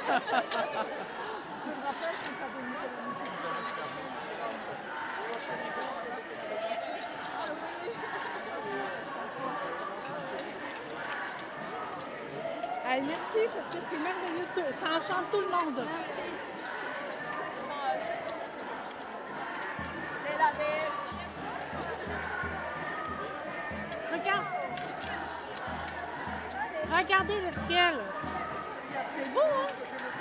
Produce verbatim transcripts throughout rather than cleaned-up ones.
Allez, merci, parce que c'est merveilleux. Ça enchante tout le monde. Merci. Regarde. Regardez le ciel. C'est beau, hein?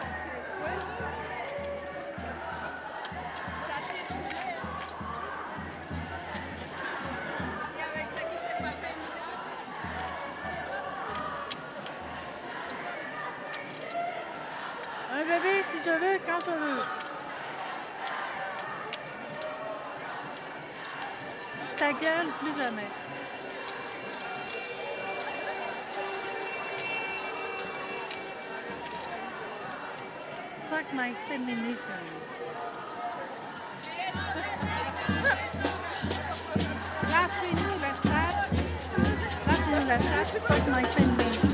Un bébé, si je veux, quand je veux. Ta gueule, plus jamais. Suck my feminism. Lâchez-nous la chatte. Lâchez-nous la chatte. Suck my feminism.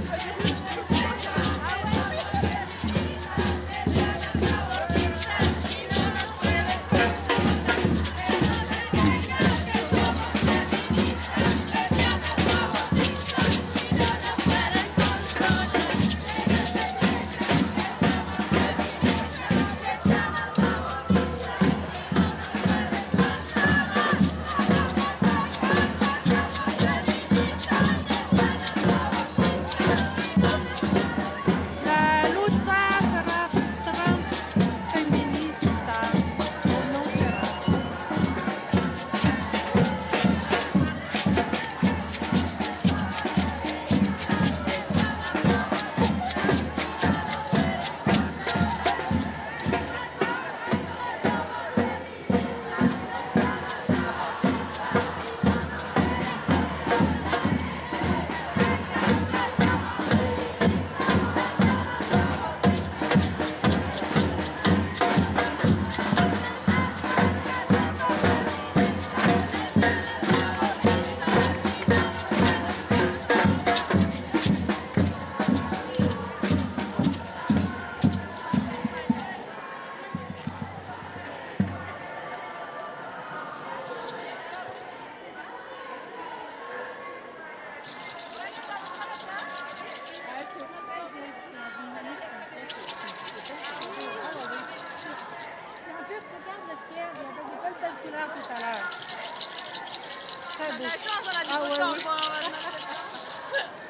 Tout à l'heure. Très beau. Ah, ouais, oui.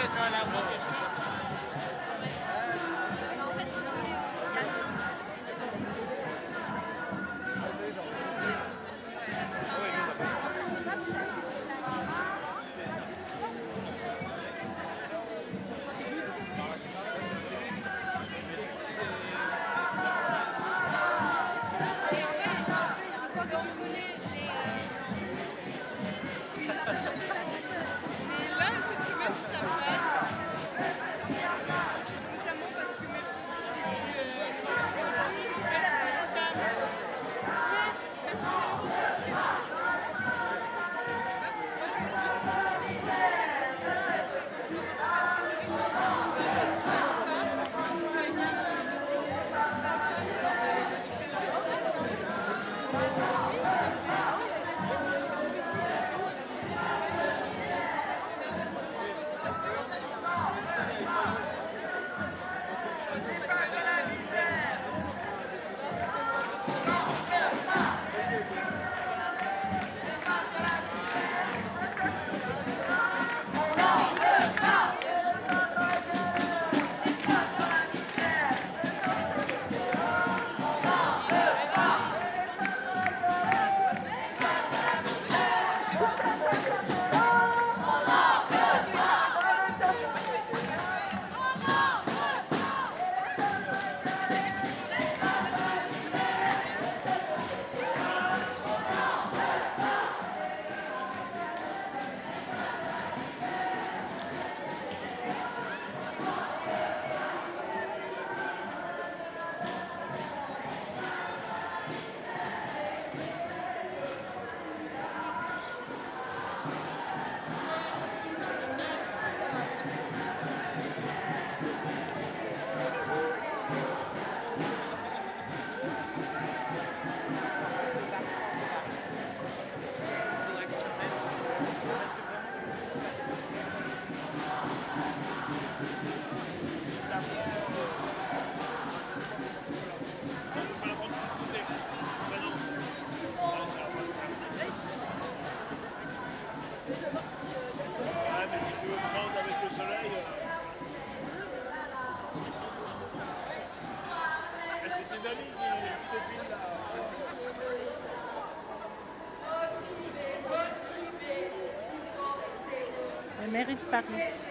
La mairie de Paris.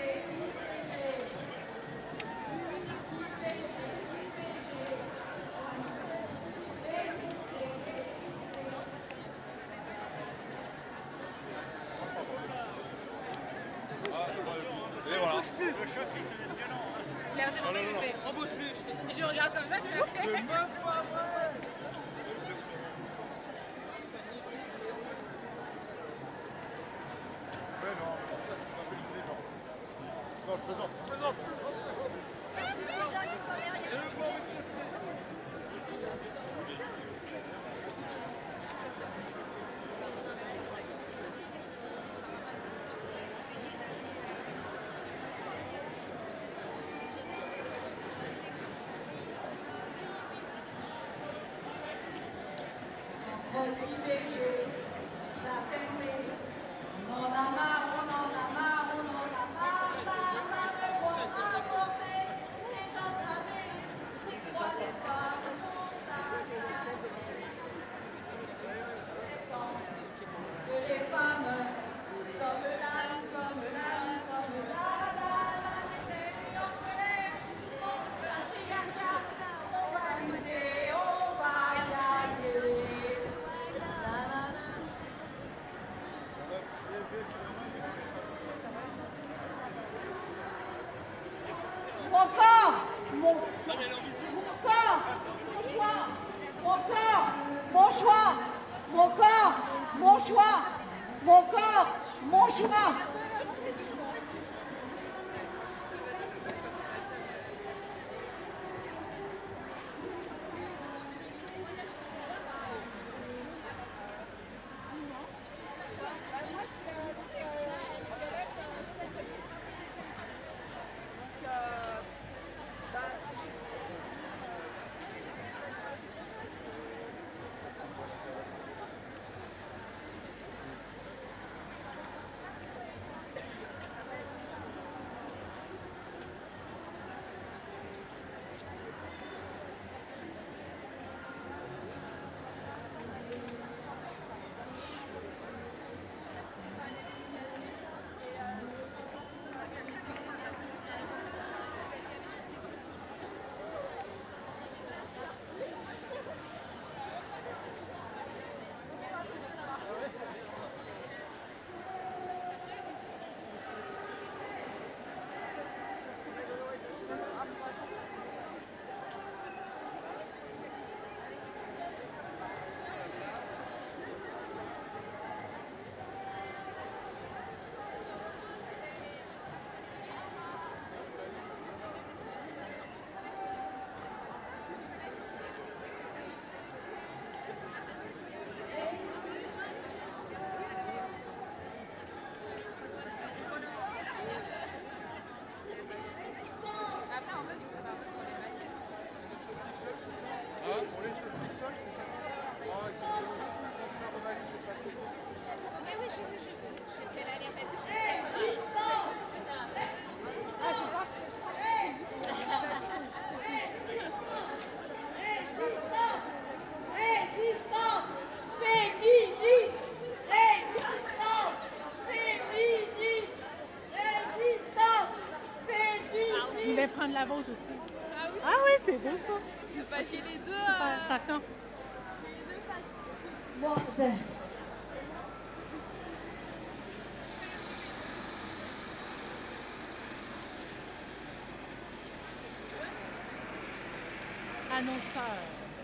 Et voilà. Il a l'air d'énervé, il fait on bouge plus. Et je regarde comme ça, je me fais. Non, je plaisante, je plaisante. I B G, la C N P, on en a marre, on en a marre, on en a marre, marre, marre de voir avorter et d'entraver les droits des femmes sont attaqués. Que les femmes sommes là, nous sommes là, nous sommes là, là, là, les en colère, contre ce patriarcat, on va lutter, on va gagner. Mon corps, mon, mon corps, mon choix, mon corps, mon choix, mon corps, mon choix, mon corps, mon choix. Je voulais prendre la vôtre aussi. Ah oui? Ah oui, c'est beau ça. Bah, j'ai les deux. Super, Euh... attention. J'ai les deux faces. Bon, c'est... Annonceur.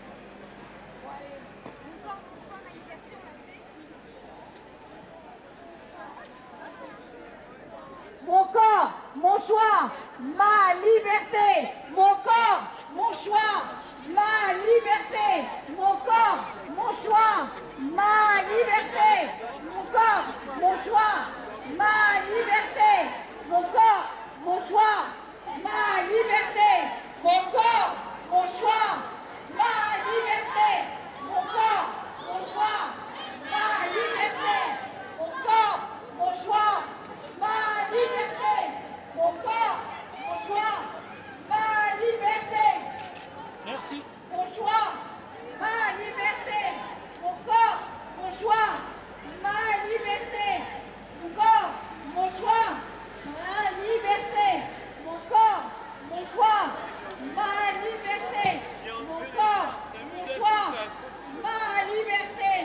Mon corps, mon choix, ma liberté. Mon corps, mon choix, ma liberté. Mon corps, mon choix, ma liberté. Mon corps, mon choix, ma liberté. Mon corps, mon choix, ma liberté. Mon corps, mon choix, ma liberté. Mon corps, mon choix, ma liberté. Mon corps, mon choix, ma liberté. Mon corps, mon choix, ma liberté. Merci. Mon choix, ma liberté. Mon corps, mon choix, ma liberté. Mon corps, mon choix, ma liberté. Mon corps, mon choix, ma liberté. Mon corps, mon choix, ma liberté.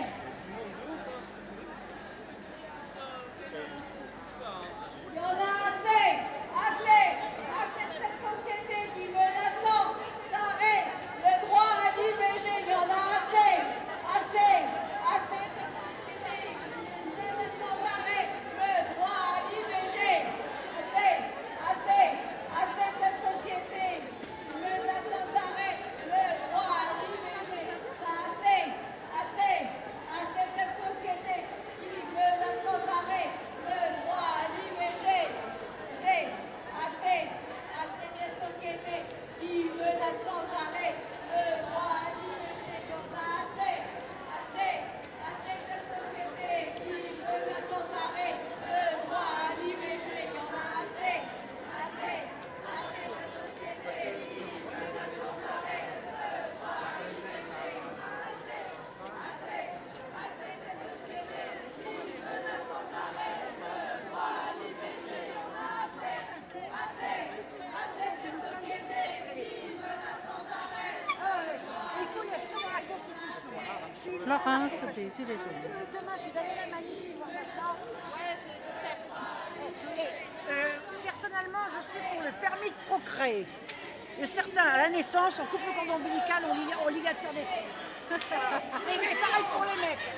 Il y en a assez, assez, assez de cette société qui menace sans arrêt le droit à l'I V G. Il y en a assez, assez, assez de cette société qui menace sans arrêt le droit à l'I V G. Assez, assez, assez de cette société qui menace sans arrêt le droit à l'I V G. Assez, assez, assez de cette société qui menace sans arrêt le droit à l'I V G. C'est assez, assez de cette société qui menace sans arrêt le droit à l'I V G. Il y en a assez, assez, assez de cette société qui menace sans arrêt le droit à l'I V G. Il y en a assez, assez, assez de cette société qui menace sans arrêt le droit à l'I V G. Assez, assez, assez de cette société qui menace sans arrêt le droit à l'I V G. Il y en a assez, assez, assez de cette société qui menace sans arrêt le droit à l'I V G. Florence, des Gilets jaunes. Demain, vous avez la manif maintenant. Ouais, j'espère. Et, euh, personnellement, je suis pour le permis de procréer. Et certains, à la naissance, on coupe le cordon ombilical, on, lig on ligature des têtes. Et, et pareil pour les mecs.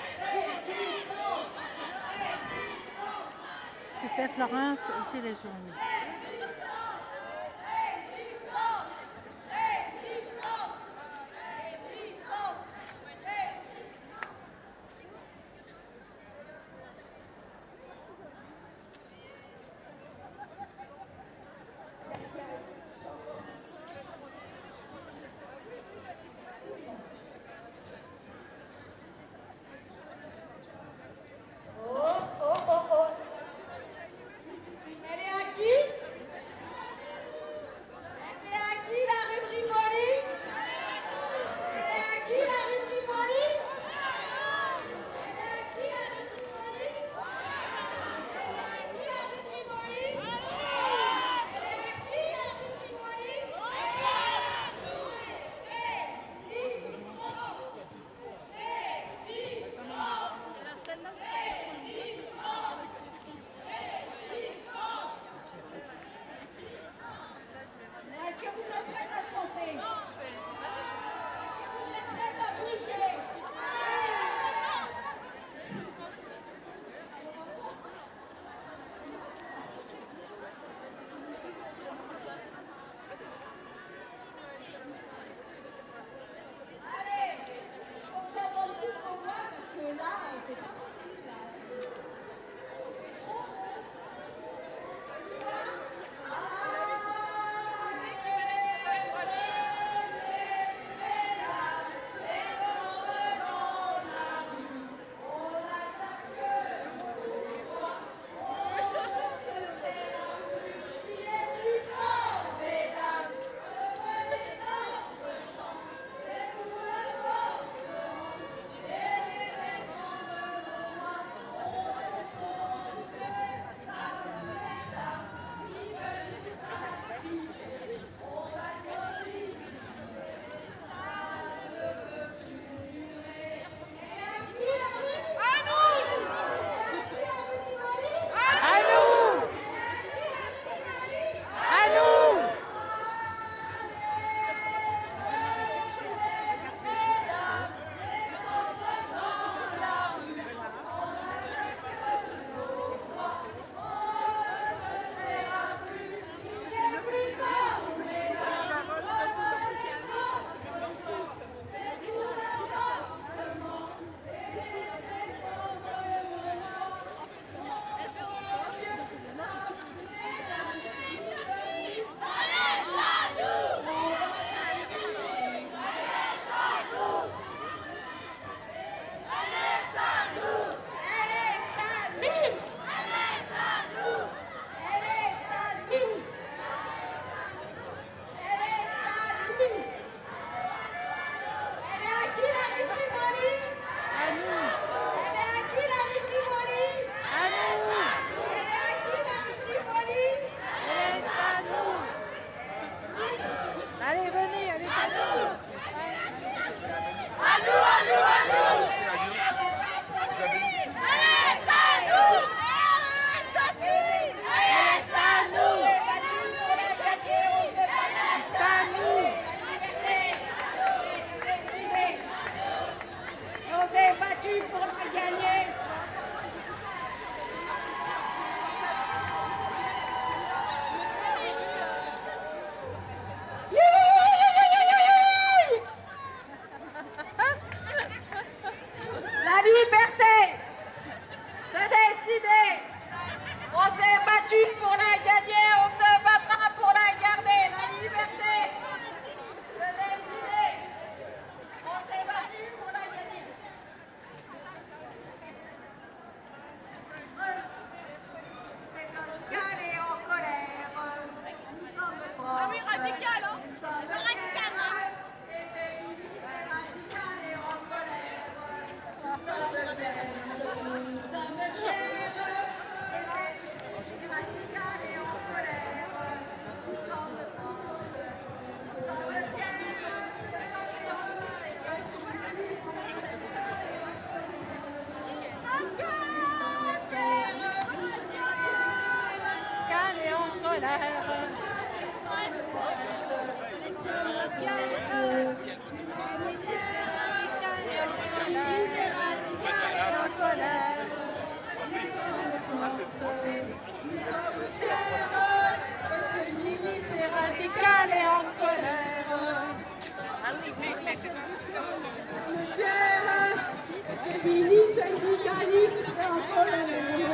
C'était Florence, Gilets jaunes. Oh, oh, oh, oh. Elle est à qui? féministes, syndicalistes et en colère.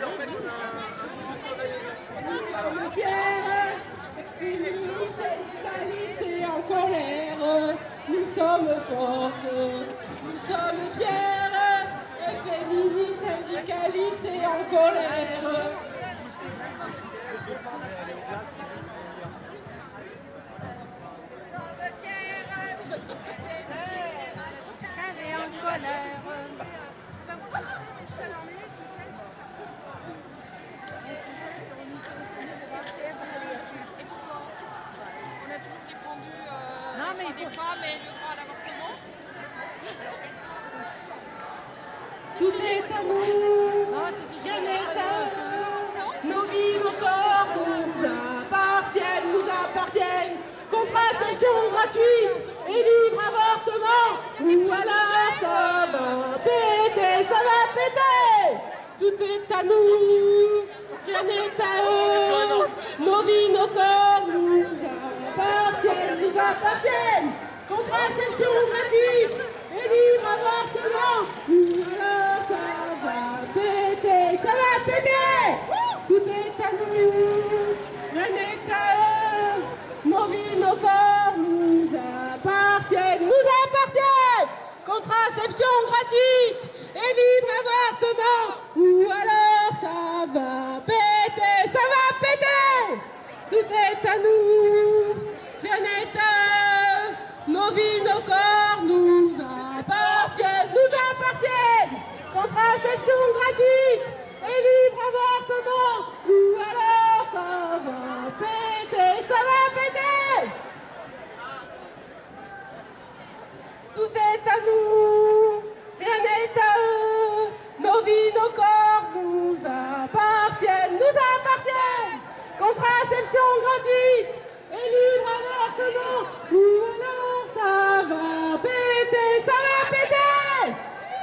Nous sommes fiers, féministes, syndicalistes et en colère. Nous sommes fortes, nous sommes fiers, féministes, syndicalistes et en colère. Et en colère. Et pourquoi on a toujours défendu euh, Non, mais les il droits des faut- femmes et le droit à l'avortement. Tout est à nous, rien n'est à eux. Nos vies, nos corps nous appartiennent, nous appartiennent. Contraception gratuite et libre avortement. Ou alors ça va péter, ça va péter. Tout est à nous, rien n'est à eux. Nos vies, nos corps nous appartiennent, nous appartiennent. Contraception gratuite et libre avortement. Ou alors ça va péter, ça va péter. Tout est à nous, rien n'est à eux. Nos vies, nos corps nous appartiennent, nous appartiennent. Contraception gratuite et libre avortement. Ou alors ça va péter, ça va péter. Tout est à nous, rien n'est à eux. Nos vies, nos corps nous appartiennent, nous appartiennent. Contraception gratuite et libre avortement. Ou alors ça va péter, ça va péter. Tout est à nous, rien n'est à eux. Nos vies, nos corps nous appartiennent, nous appartiennent. Contraception gratuite et libre avortement. Ou alors ça va péter, ça va péter.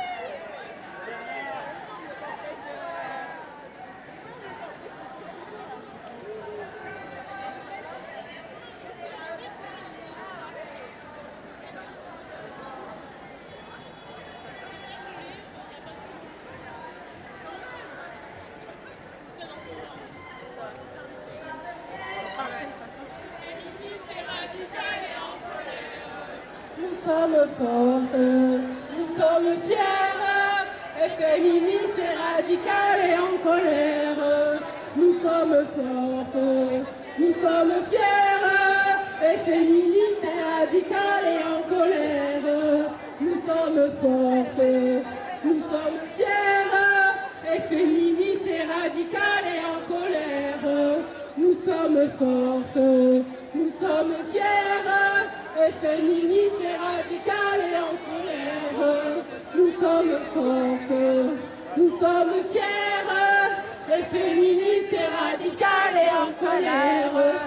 Nous sommes fortes, nous sommes fiers, et féministes et radicales et en colère. Nous sommes fortes, nous sommes fiers, et féministes et radicales et en colère. Nous sommes fortes, nous sommes fiers, et féministes et radicales et en colère. Nous sommes fortes, nous sommes fiers, et féministes et radicales et en colère. Nous sommes fortes, nous sommes fiers, et féministes et radicales et en colère.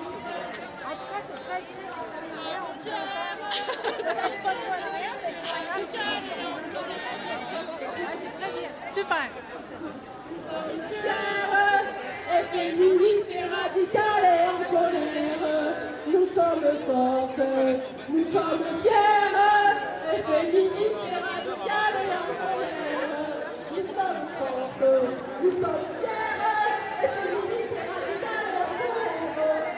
Super. Fiers, et féministes et radicales et en colère. Nous sommes fortes, nous sommes fiers, et féministes et radicales et en colère. Nous sommes fortes, nous sommes fiers, et féministes et radicales et en colère.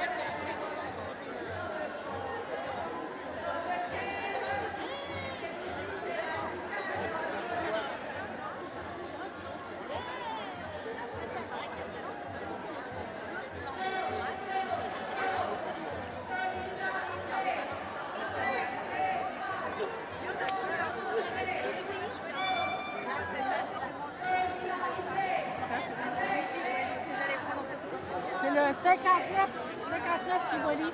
C'est le cinquante-neuf, cinquante-neuf qui relie.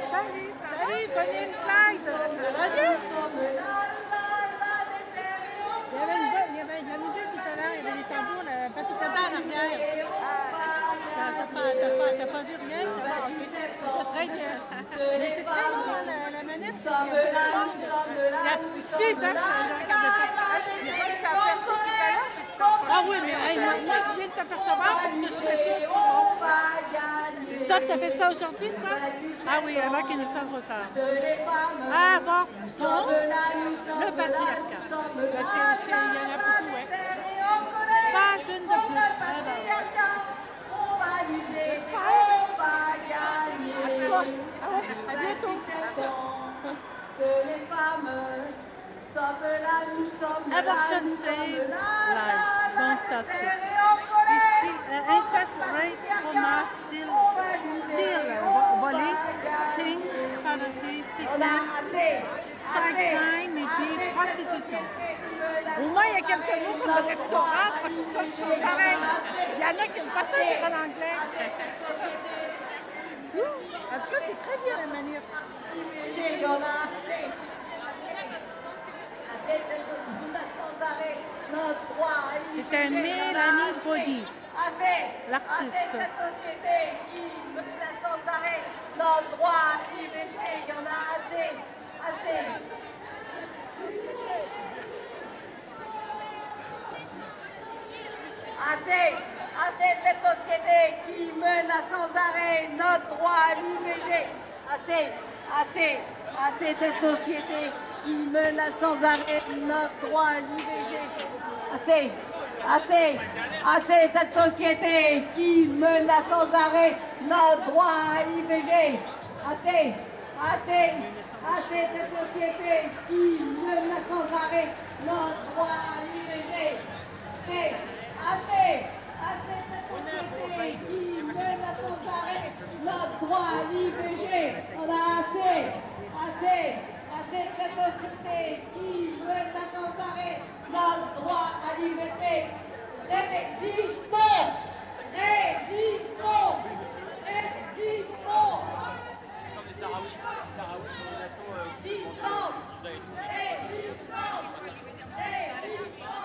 Salut, salut, Bonnie and Clyde. Vas-y. Nous sommes là, là, là, déterrés. Il y avait une bonne, il y avait de la musique tout à l'heure, il y avait des tambours, la petite tata en arrière. T'as t'as pas, t'as pas, t'as pas vu rien? T'as Du c'est septembre, très bien. toutes les C'est très long, femmes. la, la manette. Nous sommes là, nous sommes là, La nous petite, sommes hein, là, je regardais là, pas. là, Je déterrés. t'ai aperçu tout à l'heure. Ah oui, mais hey, moi, moi, je viens de t'apercevoir parce que je fais ça. On va gagner. Ça, t'as fait ça aujourd'hui, toi? Ah oui, avant qu'il nous sente retard. De les femmes. Ah bon, Nous sommes là, nous sommes le là, patriarcat. nous sommes Ben, là, c'est- c'est- il y en a beaucoup, ouais. Pas une de plus. Ah, ben, ouais. on va lutter, on va gagner. En tout cas, ah ouais, à bientôt. Que les femmes sommes là, nous sommes là, Abortion nous saves sommes là, lives. là, là, Don't touch it. déterrés en colère. Ici, uh, incest, rape, trauma, steal, On va lutter, steal, uh, on vo- va voler, gagner. things, poverty, On a sickness, assez, child assez, crime et puis assez de prostitution. société qui menace Au moins, il y a sans quelques arrêt mots comme le notre restaurant, droit à prostitution qui sont l'immunité. pareils. Assez, Il y en a qui n'aiment pas ça, qui parlent anglais. assez de cette société En tout cas, c'est très bien la manif. immunité, il y en a assez. Assez de cette société qui menace sans arrêt notre droit à l'immunité. C'était Mélanie Baudy, Assez, l'artiste. assez de cette société qui menace sans arrêt notre droit à l'immunité. Il y en a assez, assez. Assez, assez de cette société qui menace sans arrêt notre droit à l'I V G. Assez, assez, assez de cette société qui menace sans arrêt notre droit à l'I V G. Assez, assez, assez de cette société qui menace sans arrêt notre droit à l'I V G. Assez, assez, assez de cette société qui menace sans arrêt notre droit à l'I V G. Assez, assez, assez de cette société qui menace sans arrêt notre droit à l'I V G. On a assez, assez, assez de cette société qui menace sans arrêt notre droit à l'I V G. Résistons, résistons, résistons. Résistance, résistance, résistance.